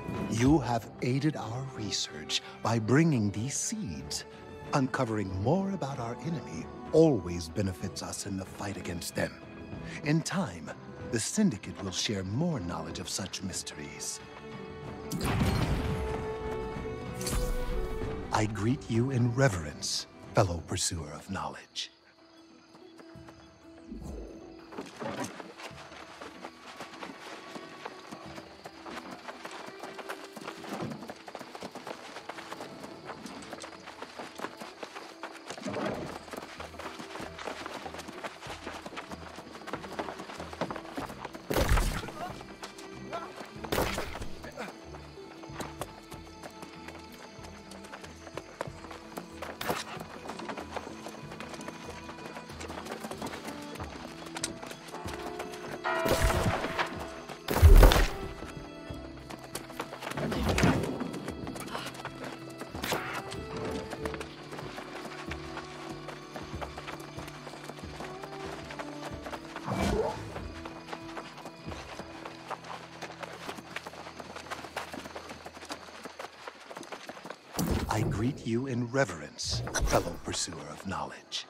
You have aided our research by bringing these seeds. Uncovering more about our enemy always benefits us in the fight against them. In time, the Syndicate will share more knowledge of such mysteries. I greet you in reverence, fellow pursuer of knowledge. I greet you in reverence, fellow pursuer of knowledge.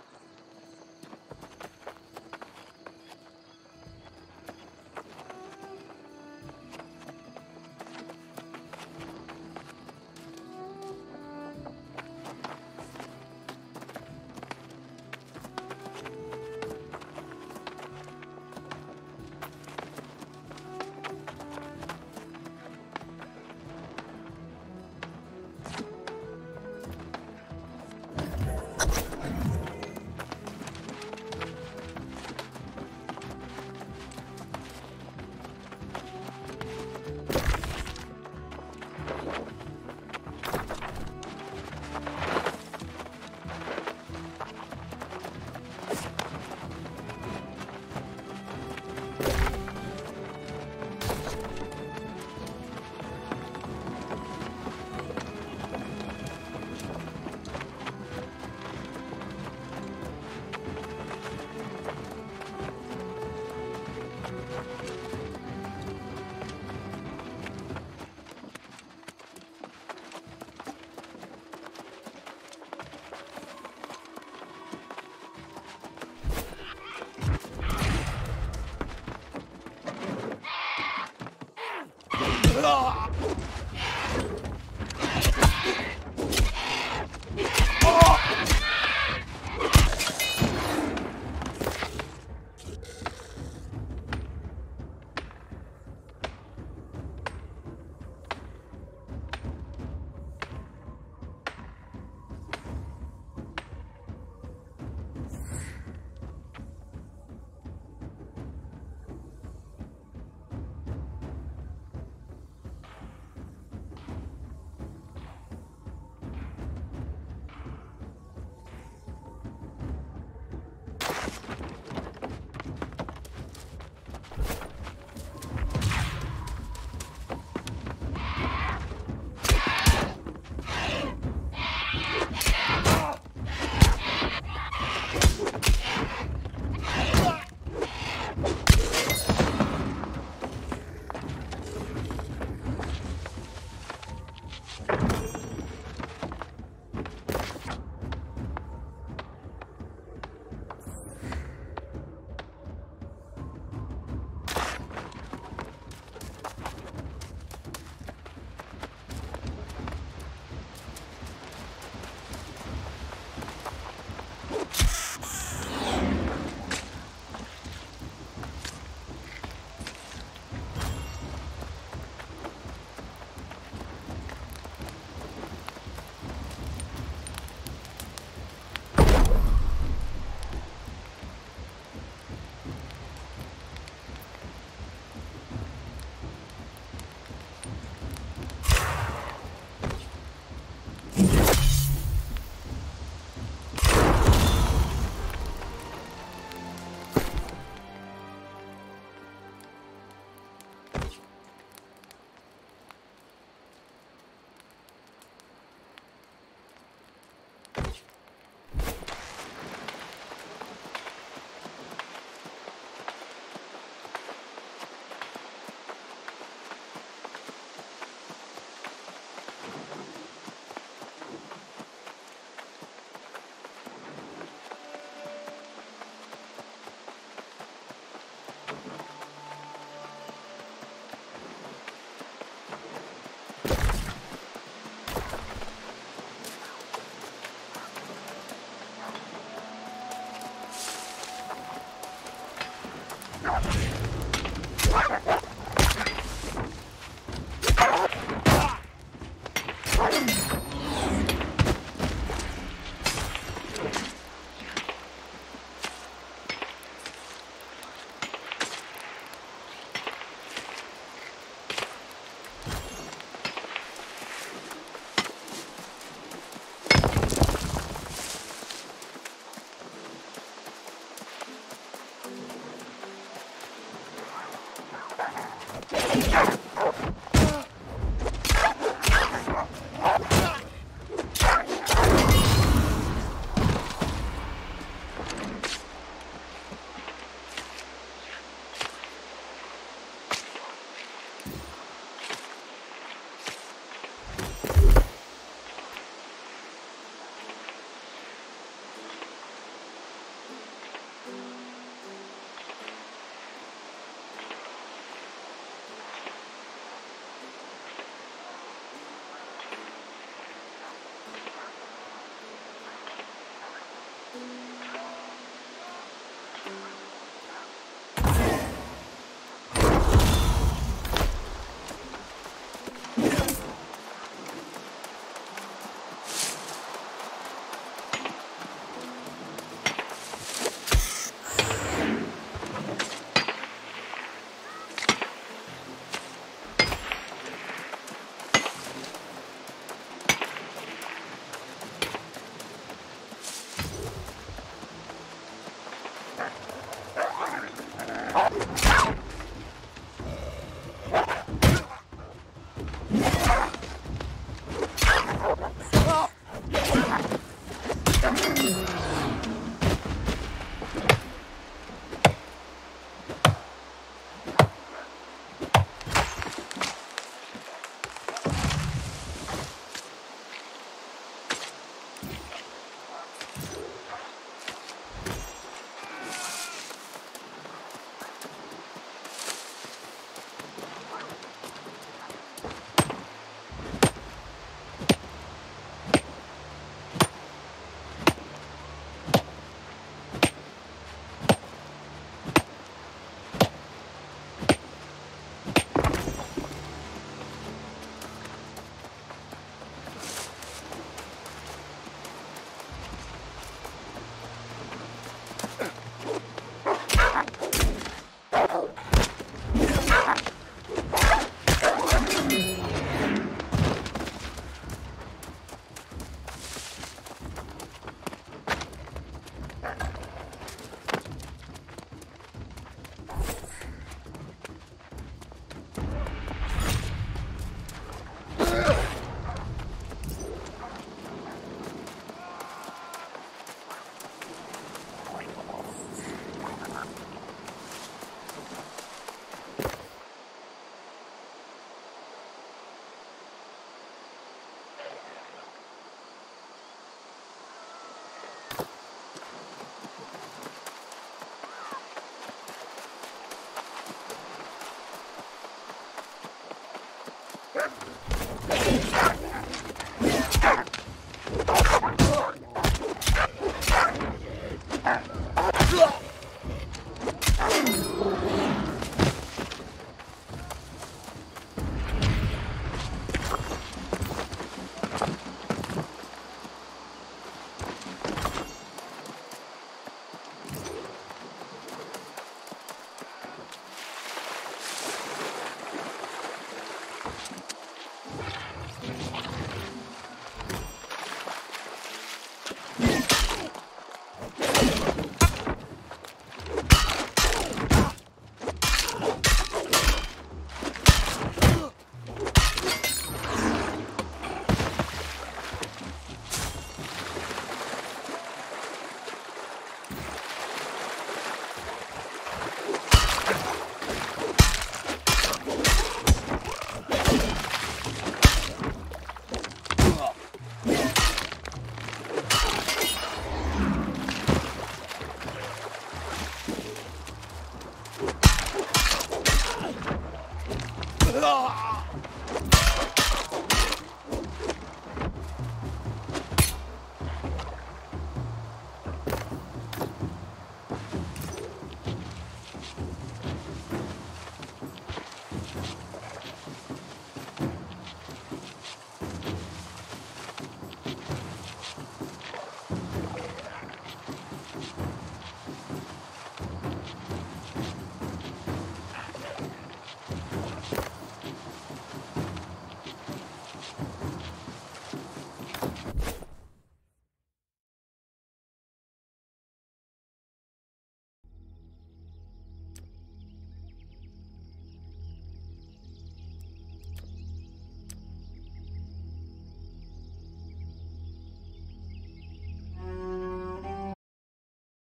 Ah!